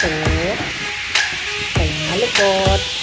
โถใส่หาลูกกด